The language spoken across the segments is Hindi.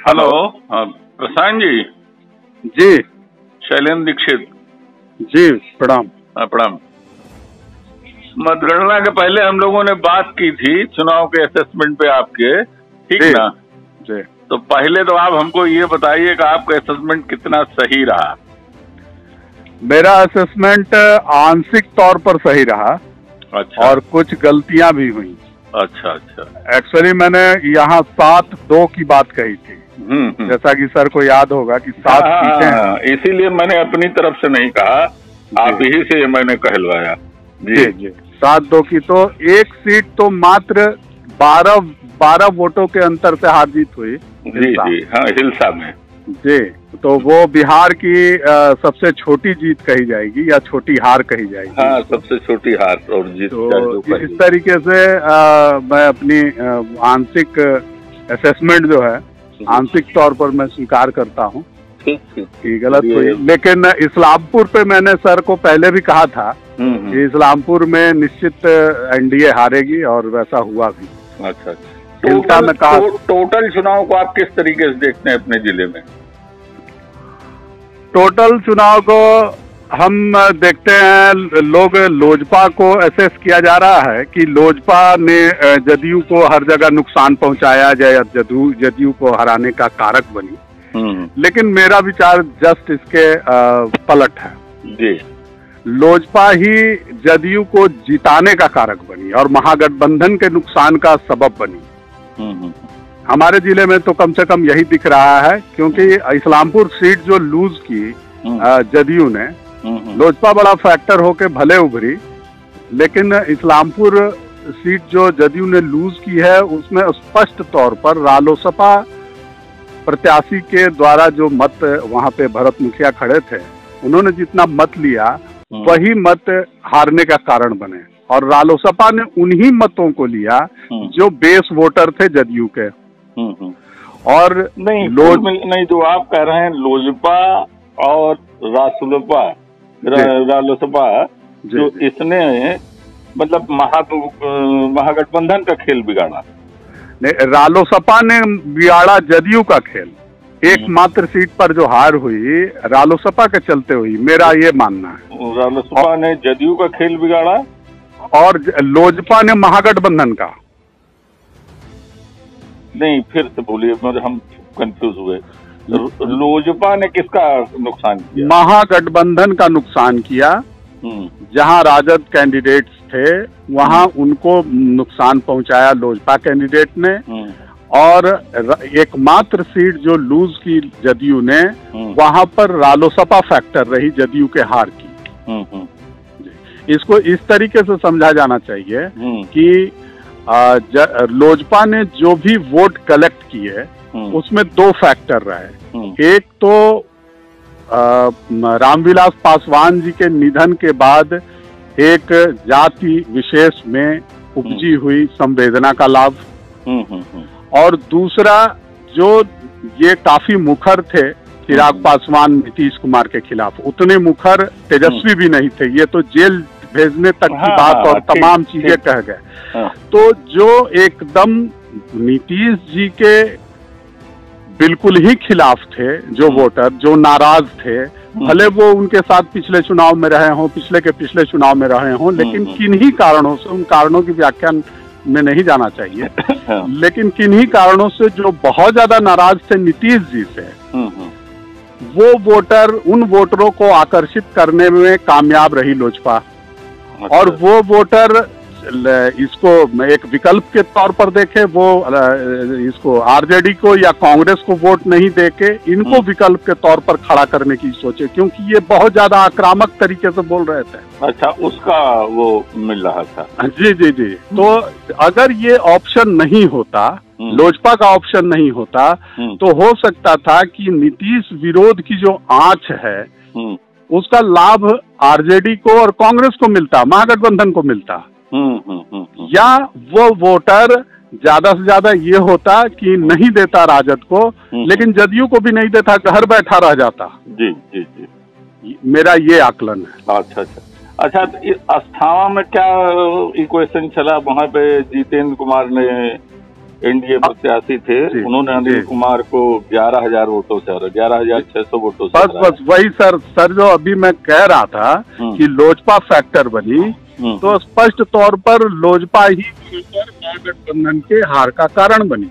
हेलो। हाँ, प्रशांत जी। जी। शैलेंद्र दीक्षित जी, प्रणाम। प्रणाम। मतगणना के पहले हम लोगों ने बात की थी चुनाव के असेसमेंट पे आपके, ठीक ना? जी। तो पहले तो आप हमको ये बताइए कि आपका असेसमेंट कितना सही रहा? मेरा असेसमेंट आंशिक तौर पर सही रहा। अच्छा। और कुछ गलतियां भी हुई। अच्छा अच्छा। एक्चुअली मैंने यहाँ 7-2 की बात कही थी। जैसा कि सर को याद होगा कि 7 सीटें हैं। इसीलिए मैंने अपनी तरफ से नहीं कहा, आप ही से मैंने कहलवाया। जी जी। 7-2 की तो एक सीट तो मात्र 12 वोटों के अंतर से हार जीत हुई। जी जी। हाँ, हिलसा में। जी। तो वो बिहार की सबसे छोटी जीत कही जाएगी या छोटी हार कही जाएगी। हाँ, सबसे छोटी हार और जीत। तो इस तरीके से मैं अपनी आंशिक असेसमेंट जो है आंशिक तौर पर मैं स्वीकार करता हूँ कि गलत हुई। लेकिन इस्लामपुर पे मैंने सर को पहले भी कहा था कि इस्लामपुर में निश्चित एनडीए हारेगी और वैसा हुआ भी। अच्छा। टोटल चुनाव को आप किस तरीके से देखते हैं अपने जिले में? टोटल चुनाव को हम देखते हैं, लोग लोजपा को असेस किया जा रहा है कि लोजपा ने जदयू को हर जगह नुकसान पहुंचाया, जदयू को हराने का कारक बनी। लेकिन मेरा विचार जस्ट इसके पलट है जी। लोजपा ही जदयू को जिताने का कारक बनी और महागठबंधन के नुकसान का सबब बनी। हमारे जिले में तो कम से कम यही दिख रहा है, क्योंकि इस्लामपुर सीट जो लूज की जदयू ने, लोजपा बड़ा फैक्टर होके भले उभरी, लेकिन इस्लामपुर सीट जो जदयू ने लूज की है उसमें स्पष्ट तौर पर रालोसपा प्रत्याशी के द्वारा जो मत वहां पे भरत मुखिया खड़े थे, उन्होंने जितना मत लिया वही मत हारने का कारण बने। और रालोसपा ने उन्हीं मतों को लिया जो बेस वोटर थे जदयू के। और नहीं जो आप कह रहे हैं लोजपा और रालोसपा जो इसने मतलब महागठबंधन का खेल बिगाड़ा। नहीं, रालोसपा ने बिगाड़ा जदयू का खेल। एकमात्र सीट पर जो हार हुई रालोसपा के चलते हुई, मेरा ये मानना है। रालोसपा ने जदयू का खेल बिगाड़ा और लोजपा ने महागठबंधन का। नहीं, फिर से बोलिए, मतलब हम कंफ्यूज हुए। लोजपा ने किसका नुकसान किया? महागठबंधन का नुकसान किया। जहां राजद कैंडिडेट्स थे वहां उनको नुकसान पहुंचाया लोजपा कैंडिडेट ने। और एकमात्र सीट जो लूज की जदयू ने, वहां पर रालोसपा फैक्टर रही जदयू के हार की। इसको इस तरीके से समझा जाना चाहिए कि लोजपा ने जो भी वोट कलेक्ट किए उसमें 2 फैक्टर रहे। एक तो रामविलास पासवान जी के निधन के बाद एक जाति विशेष में उपजी हुई संवेदना का लाभ, और दूसरा जो ये काफी मुखर थे चिराग पासवान नीतीश कुमार के खिलाफ, उतने मुखर तेजस्वी भी नहीं थे, ये तो जेल भेजने तक की बात और तमाम चीजें कह गए। तो जो एकदम नीतीश जी के बिल्कुल ही खिलाफ थे, जो वोटर जो नाराज थे, भले वो उनके साथ पिछले चुनाव में रहे हों, पिछले के पिछले चुनाव में रहे हों, लेकिन किन्हीं कारणों से, उन कारणों की व्याख्या में नहीं जाना चाहिए, लेकिन किन्हीं कारणों से जो बहुत ज्यादा नाराज थे नीतीश जी से, वो वोटर उन वोटरों को आकर्षित करने में कामयाब रही लोजपा। और वो वोटर इसको एक विकल्प के तौर पर देखे, वो इसको आरजेडी को या कांग्रेस को वोट नहीं देके इनको विकल्प के तौर पर खड़ा करने की सोचे, क्योंकि ये बहुत ज्यादा आक्रामक तरीके से बोल रहे थे। अच्छा, उसका वो मिल रहा था। जी जी जी। तो अगर ये ऑप्शन नहीं होता, लोजपा का ऑप्शन नहीं होता, तो हो सकता था कि नीतीश विरोध की जो आंच है उसका लाभ आरजेडी को और कांग्रेस को मिलता, महागठबंधन को मिलता। या वो वोटर ज्यादा से ज्यादा ये होता कि नहीं देता राजद को, लेकिन जदयू को भी नहीं देता, घर बैठा रह जाता। जी जी जी। मेरा ये आकलन है। अच्छा अच्छा अच्छा। तो अस्थावा में क्या इक्वेशन चला? वहां पे जितेंद्र कुमार ने एनडीए प्रत्याशी थे, उन्होंने अनिल कुमार को 11,000 वोटों से, 11,600 वोटों से। बस वही सर जो अभी मैं कह रहा था कि लोजपा फैक्टर बनी, तो स्पष्ट तौर पर लोजपा ही महागठबंधन के हार का कारण बनी।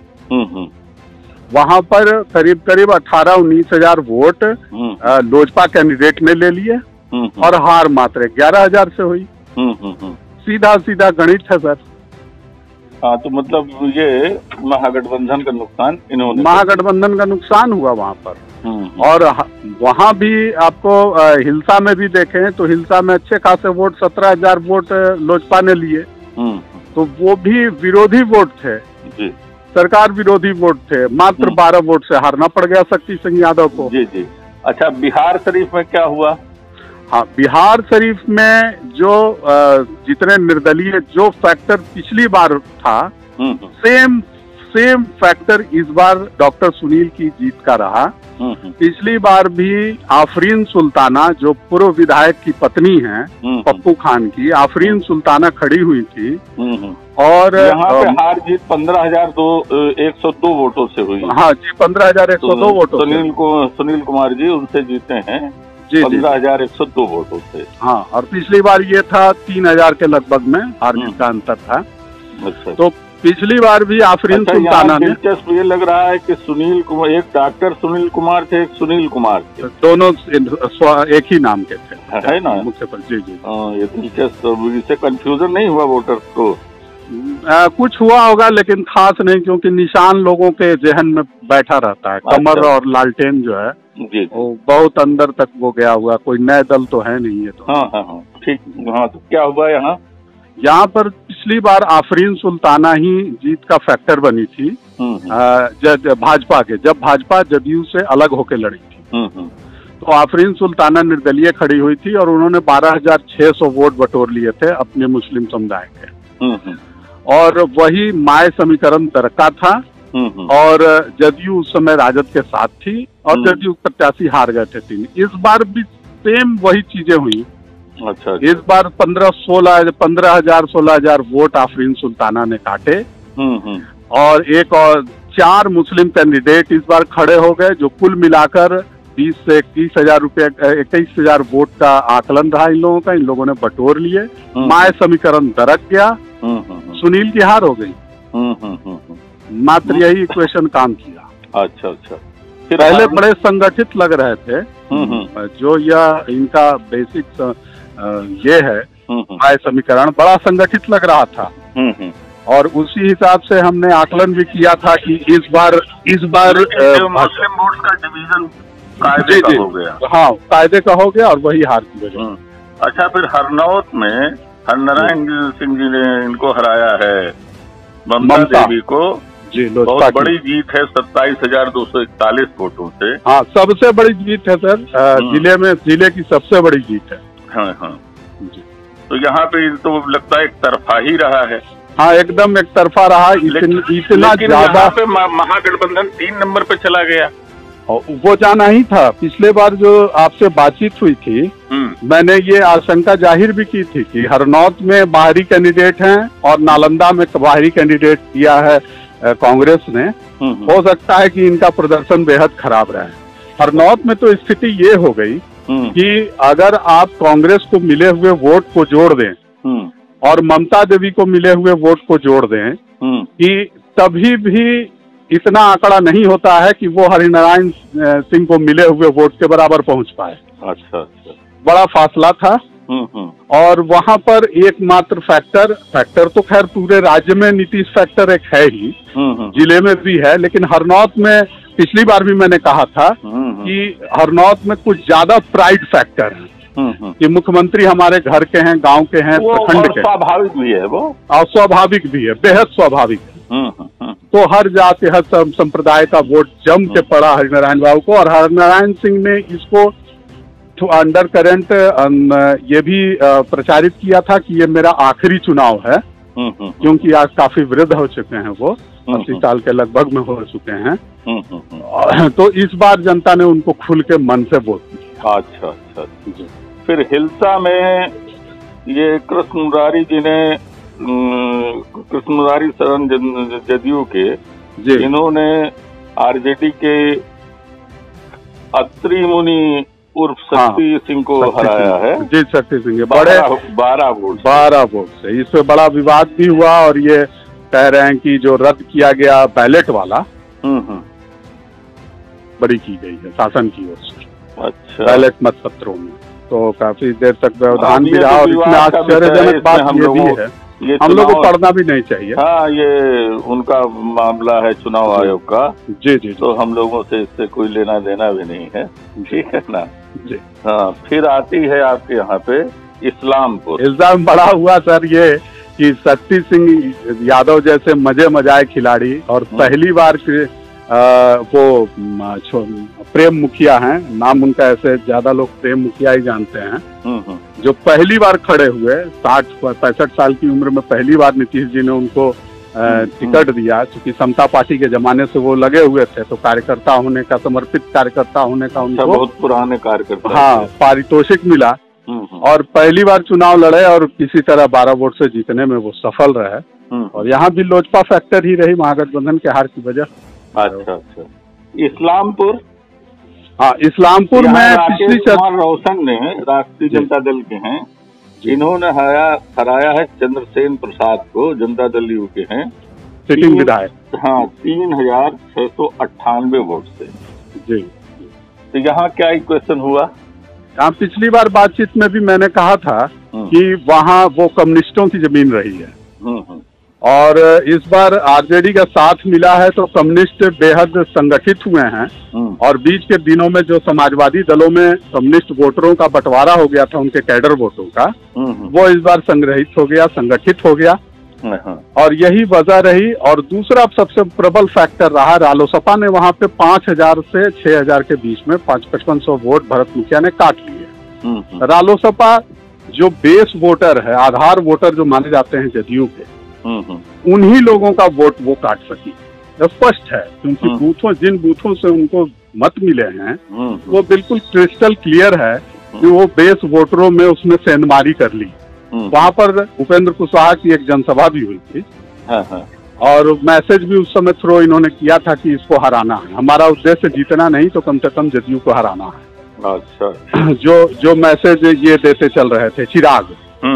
वहां पर करीब करीब 18-19 हजार वोट लोजपा कैंडिडेट ने ले लिए और हार मात्र 11,000 से हुई। सीधा सीधा गणित है सर। हाँ, तो मतलब ये महागठबंधन का नुकसान इन्होंने, महागठबंधन का नुकसान हुआ वहाँ पर। और वहाँ भी आपको हिलसा में भी देखें तो हिलसा में अच्छे खासे वोट 17,000 वोट लोजपा ने लिए, तो वो भी विरोधी वोट थे जी, सरकार विरोधी वोट थे। मात्र 12 वोट से हारना पड़ गया शक्ति सिंह यादव को। जी जी। अच्छा, बिहार शरीफ में क्या हुआ? हाँ, बिहार शरीफ में जो जितने निर्दलीय जो फैक्टर पिछली बार था, सेम फैक्टर इस बार डॉक्टर सुनील की जीत का रहा। पिछली बार भी आफरीन सुल्ताना, जो पूर्व विधायक की पत्नी है पप्पू खान की, आफरीन सुल्ताना खड़ी हुई थी और यहाँ पे हार जीत 15,102 वोटों से हुई। हाँ जी, 15,102 वोटों। सुनील कुमार जी उनसे जीते हैं 15,102 वोटों से। हाँ, और पिछली बार ये था 3,000 के लगभग में हार जीत का अंतर था। अच्छा। तो पिछली बार भी आफरीन सुल्ताना ने, दिलचस्प ये लग रहा है कि सुनील कुमार, एक डॉक्टर सुनील कुमार थे, एक सुनील कुमार थे, दोनों एक ही नाम के थे, है ना? मुख्य पर। जी जी। ये दिलचस्प, इससे कंफ्यूजन नहीं हुआ वोटर्स को? कुछ हुआ होगा लेकिन खास नहीं, क्योंकि निशान लोगों के जहन में बैठा रहता है। कमर और लालटेन जो है जी, वो बहुत अंदर तक वो गया हुआ, कोई नए दल तो है नहीं है। तो हाँ, ठीक। हाँ, तो क्या हुआ यहाँ पर पिछली बार आफरीन सुल्ताना ही जीत का फैक्टर बनी थी भाजपा के, जब भाजपा जदयू से अलग होकर लड़ी थी। तो आफरीन सुल्ताना निर्दलीय खड़ी हुई थी और उन्होंने 12,600 वोट बटोर लिए थे अपने मुस्लिम समुदाय के। और वही माय समीकरण दरका था और जदयू उस समय राजद के साथ थी और जदयू प्रत्याशी हार गए थे 3। इस बार भी सेम वही चीजें हुई। अच्छा। इस बार 15,000-16,000 वोट आफरीन सुल्ताना ने काटे और 4 मुस्लिम कैंडिडेट इस बार खड़े हो गए, जो कुल मिलाकर 20 से 21,000 रुपये 21,000 वोट का आकलन रहा इन लोगों का। इन लोगों ने बटोर लिए, माय समीकरण दरक गया, सुनील की हार हो गई। मात्र यही इक्वेशन काम किया। अच्छा। पहले बड़े संगठित लग रहे थे, जो यह इनका बेसिक ये है माय समीकरण, बड़ा संगठित लग रहा था। और उसी हिसाब से हमने आकलन भी किया था कि इस बार मुस्लिम वोट्स का डिवीजन कायदे का हो गया। हाँ, कायदे का हो गया और वही हार की वजह। अच्छा, फिर हरनौत में हरनारायण सिंह जी ने इनको हराया है, ममता देवी को। जी, बहुत बड़ी जीत है 27,241 वोटों से। हाँ, सबसे बड़ी जीत है सर, जिले की सबसे बड़ी जीत है। हाँ जी। तो यहाँ पे तो लगता है एक तरफा ही रहा है। हाँ, एकदम एक तरफा रहा। इतना ज्यादा पे महागठबंधन 3 नंबर पे चला गया। वो जाना ही था। पिछले बार जो आपसे बातचीत हुई थी, मैंने ये आशंका जाहिर भी की थी कि हरनौत में बाहरी कैंडिडेट हैं और नालंदा में बाहरी कैंडिडेट दिया है कांग्रेस ने। हो सकता है कि इनका प्रदर्शन बेहद खराब रहा है। हरनौत में तो स्थिति ये हो गई कि अगर आप कांग्रेस को मिले हुए वोट को जोड़ दें और ममता देवी को मिले हुए वोट को जोड़ दें, कि तभी भी इतना आंकड़ा नहीं होता है कि वो हरिनारायण सिंह को मिले हुए वोट के बराबर पहुंच पाए। अच्छा। बड़ा फासला था। और वहां पर एकमात्र फैक्टर तो खैर पूरे राज्य में नीतीश फैक्टर एक है ही, जिले में भी है, लेकिन हरनौत में पिछली बार भी मैंने कहा था कि हरनौत में कुछ ज्यादा प्राइड फैक्टर है कि मुख्यमंत्री हमारे घर के हैं, गांव के हैं, प्रखंड के। स्वाभाविक भी है वो, और स्वाभाविक भी है, बेहद स्वाभाविक है। तो हर जाति हर संप्रदाय का वोट जम के पड़ा हरिनारायण बाबू को। और हरिनारायण सिंह ने इसको अंडर करंट ये भी प्रचारित किया था कि ये मेरा आखिरी चुनाव है, क्योंकि आज काफी वृद्ध हो चुके हैं, वो 80 साल के लगभग में हो चुके हैं। तो इस बार जनता ने उनको खुल के मन से वोट दिया। अच्छा। फिर हिलसा में ये कृष्ण मुरारी जी ने कृष्णमुरारी शरण जदयू के, इन्होंने आरजेडी के अत्रि मुनि उर्फ शक्ति सिंह को हराया है। जी, शक्ति सिंह बड़े 12 वोट से। इस पे बड़ा विवाद भी हुआ और ये कह रहे हैं कि जो रद्द किया गया बैलेट वाला बड़ी की गई है शासन की ओर से। अच्छा, बैलेट मत पत्रों में तो काफी देर तक व्यवधान भी रहा और इसमें आश्चर्यजनक बात ये भी है, हम लोग को पढ़ना भी नहीं चाहिए। हाँ, ये उनका मामला है चुनाव आयोग का। जी, तो हम लोगों से इससे कोई लेना देना भी नहीं है, ठीक है ना जी। हाँ, फिर आती है आपके यहाँ पे इस्लामपुर। इल्जाम बड़ा हुआ सर ये कि शक्ति सिंह यादव जैसे मजे मजाए खिलाड़ी और पहली बार वो प्रेम मुखिया हैं, नाम उनका ऐसे ज्यादा लोग प्रेम मुखिया ही जानते हैं, जो पहली बार खड़े हुए 60-65 साल की उम्र में पहली बार नीतीश जी ने उनको टिकट दिया। क्योंकि समता पार्टी के जमाने से वो लगे हुए थे, तो कार्यकर्ता होने का, समर्पित कार्यकर्ता होने का उनको बहुत पुराने कार्यकर्ता, हाँ, पारितोषिक मिला और पहली बार चुनाव लड़े और किसी तरह 12 वोट से जीतने में वो सफल रहे। और यहाँ भी लोजपा फैक्टर ही रही महागठबंधन के हार की वजह। अच्छा, इस्लामपुर, हाँ, इस्लामपुर में पिछली रोशन ने राष्ट्रीय जनता दल के हैं, इन्होंने हराया है चंद्रसेन प्रसाद को, जनता दल यू के हैं, सिटिंग विधायक। हाँ, 3698 वोट से। जी, तो यहाँ क्या इक्वेशन हुआ? यहाँ पिछली बार बातचीत में भी मैंने कहा था कि वहाँ वो कम्युनिस्टों की जमीन रही है और इस बार आरजेडी का साथ मिला है, तो कम्युनिस्ट बेहद संगठित हुए हैं और बीच के दिनों में जो समाजवादी दलों में कम्युनिस्ट वोटरों का बंटवारा हो गया था, उनके कैडर वोटों का, वो इस बार संग्रहित हो गया, संगठित हो गया और यही वजह रही। और दूसरा सबसे प्रबल फैक्टर रहा, रालोसपा ने वहाँ पे 5000 से 6000 के बीच में 5500 वोट भरत मुखिया ने काट लिए। रालोसपा जो बेस वोटर है, आधार वोटर जो माने जाते हैं जदयू के, उन्हीं लोगों का वोट वो काट सकी। स्पष्ट है, क्योंकि जिन बूथों से उनको मत मिले हैं वो बिल्कुल क्रिस्टल क्लियर है कि वो बेस वोटरों में उसने सेंधमारी कर ली। वहाँ पर उपेंद्र कुशवाहा की एक जनसभा भी हुई थी और मैसेज भी उस समय थ्रो इन्होंने किया था कि इसको हराना है, हमारा उद्देश्य जीतना नहीं तो कम से कम जदयू को हराना है। अच्छा, जो मैसेज ये देते चल रहे थे चिराग,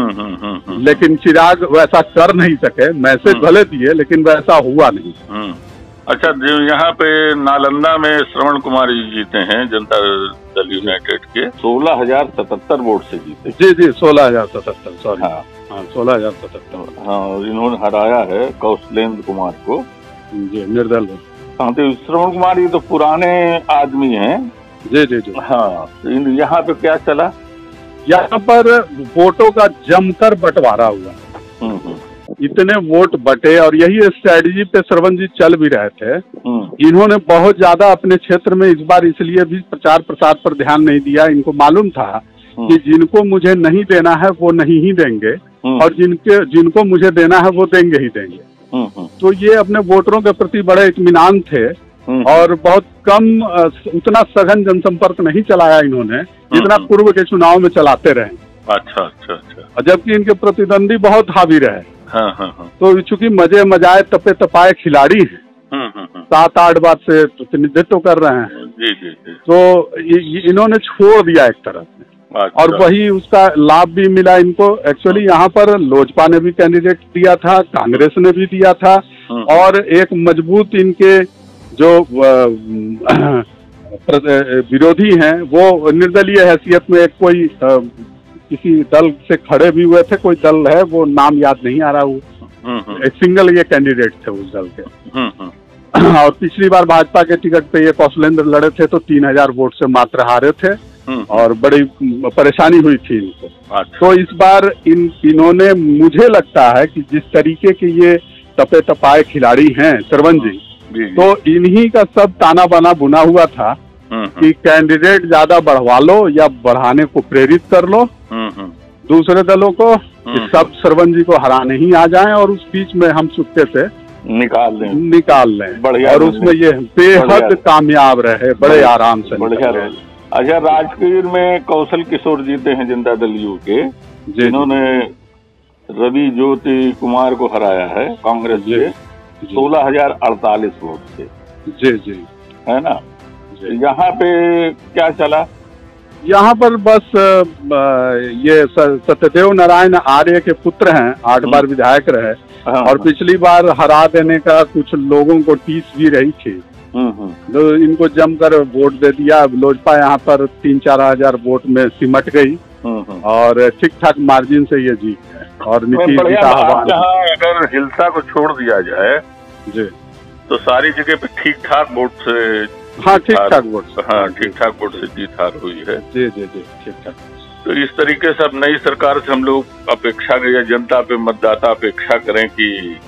लेकिन चिराग वैसा कर नहीं सके, मैसेज भले दिए लेकिन वैसा हुआ नहीं। अच्छा, जो यहाँ पे नालंदा में श्रवण कुमार जी जीते हैं जनता दल यूनाइटेड के, 16,077 वोट से जीते। जी, 16,077, सॉरी, हाँ 16,077। हाँ, इन्होंने हराया है कौशलेंद्र कुमार को। जी, निर्दल। हाँ, तो श्रवण कुमार जी तो पुराने आदमी हैं। जी। हाँ, यहाँ पे क्या चला? यहाँ पर वोटों का जमकर बंटवारा हुआ, इतने वोट बटे और यही स्ट्रेटजी पे श्रवण जी चल भी रहे थे। इन्होंने बहुत ज्यादा अपने क्षेत्र में इस बार इसलिए भी प्रचार प्रसार पर ध्यान नहीं दिया, इनको मालूम था कि जिनको मुझे नहीं देना है वो नहीं ही देंगे और जिनको मुझे देना है वो देंगे ही देंगे। तो ये अपने वोटरों के प्रति बड़े इत्मीनान थे और बहुत कम, उतना सघन जनसंपर्क नहीं चलाया इन्होंने जितना पूर्व के चुनाव में चलाते रहे। अच्छा। और जबकि इनके प्रतिद्वंदी बहुत हावी रहे। हाँ। तो चूंकि मजे मजाए तपे तपाए खिलाड़ी हैं, 7-8 बार से प्रतिनिधित्व कर रहे हैं, जी। तो इन्होंने छोड़ दिया एक तरह से। अच्छा। और वही उसका लाभ भी मिला इनको। एक्चुअली यहाँ पर लोजपा ने भी कैंडिडेट दिया था, कांग्रेस ने भी दिया था और एक मजबूत इनके जो विरोधी हैं वो निर्दलीय हैसियत में एक कोई किसी दल से खड़े भी हुए थे, कोई दल है वो नाम याद नहीं आ रहा, वो एक सिंगल ये कैंडिडेट थे उस दल के। और पिछली बार भाजपा के टिकट पे ये कौशलेंद्र लड़े थे तो 3000 वोट से मात्र हारे थे और बड़ी परेशानी हुई थी इनको। तो इस बार इन्होंने, मुझे लगता है कि जिस तरीके के ये तपे तपाए खिलाड़ी हैं श्रवण जी, तो इन्हीं का सब ताना बाना बुना हुआ था कि कैंडिडेट ज्यादा बढ़वा लो या बढ़ाने को प्रेरित कर लो दूसरे दलों को, कि सब श्रवण जी को हराने ही आ जाएं और उस बीच में हम चुपके से निकाल लें। और उसमें ये बेहद कामयाब रहे, बड़े आराम से बढ़िया रहे। अच्छा, राजगीर में कौशल किशोर जीते हैं जनता दल यू के, जिन्होंने रवि ज्योति कुमार को हराया है कांग्रेस से 16,048 वोट से। जी जी, है ना। यहाँ पे क्या चला? यहाँ पर बस ये सत्यदेव नारायण आर्य के पुत्र हैं, 8 बार विधायक रहे और पिछली बार हरा देने का कुछ लोगों को टीस भी रही थी, तो इनको जमकर वोट दे दिया। लोजपा यहाँ पर 3-4 हजार वोट में सिमट गई और ठीक ठाक मार्जिन से ये जीत है। और नीतीश जी का आह्वान, अगर हिंसा को छोड़ दिया जाए जी तो सारी जगह पे ठीक ठाक वोट से, हाँ ठीक ठाक वोट, हाँ ठीक ठाक वोट से जीत हार हुई है। जी जी जी, ठीक ठाक। तो इस तरीके से अब नई सरकार से हम लोग अपेक्षा करें, जनता पे मतदाता अपेक्षा करें कि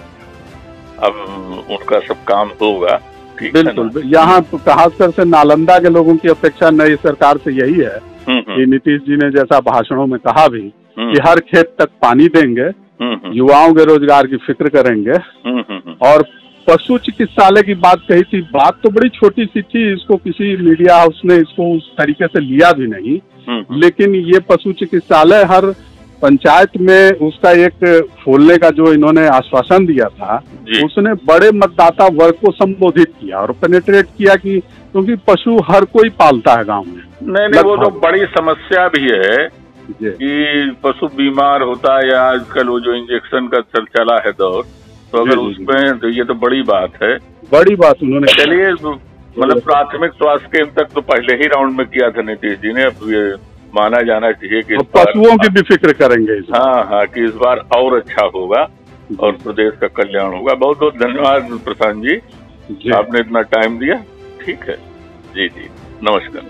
अब उनका सब काम होगा। बिल्कुल, यहाँ खासकर से नालंदा के लोगों की अपेक्षा नई सरकार से यही है कि नीतीश जी ने जैसा भाषणों में कहा भी कि हर खेत तक पानी देंगे, युवाओं के रोजगार की फिक्र करेंगे और पशु चिकित्सालय की बात कही थी। बात तो बड़ी छोटी सी थी, इसको किसी मीडिया हाउस ने इसको उस तरीके से लिया भी नहीं, लेकिन ये पशु चिकित्सालय हर पंचायत में उसका एक खोलने का जो इन्होंने आश्वासन दिया था, उसने बड़े मतदाता वर्ग को संबोधित किया और पेनिट्रेट किया कि क्योंकि पशु हर कोई पालता है गांव में। नहीं, वो तो बड़ी समस्या भी है कि पशु बीमार होता है, या आजकल वो जो इंजेक्शन का चला है दौर, तो अगर उसमें तो ये तो बड़ी बात है, बड़ी बात उन्होंने। चलिए, मतलब प्राथमिक स्वास्थ्य केंद्र तक तो पहले ही राउंड में किया था नीतीश जी ने, अब ये माना जाना चाहिए कि पशुओं की भी फिक्र करेंगे। हाँ हाँ, कि इस बार और अच्छा होगा और प्रदेश का कल्याण होगा। बहुत बहुत धन्यवाद प्रशांत जी, आपने इतना टाइम दिया। ठीक है जी जी, नमस्कार।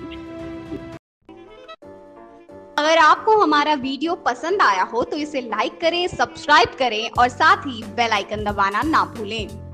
अगर आपको हमारा वीडियो पसंद आया हो तो इसे लाइक करें, सब्सक्राइब करें और साथ ही बेल आइकन दबाना ना भूलें।